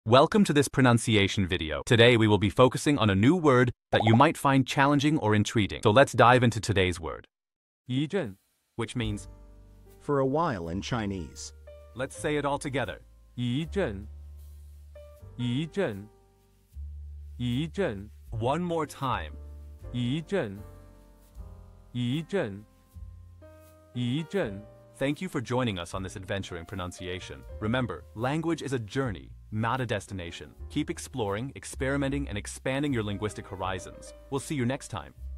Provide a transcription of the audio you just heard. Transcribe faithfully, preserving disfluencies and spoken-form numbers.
Welcome to this pronunciation video. Today we will be focusing on a new word that you might find challenging or intriguing. So let's dive into today's word, 一阵 which means, for a while in Chinese. let's say it all together. 一阵一阵一阵 One more time. 一阵一阵一阵 Thank you for joining us on this adventure in pronunciation. Remember, language is a journey, not a destination. Keep exploring, experimenting, and expanding your linguistic horizons. We'll see you next time.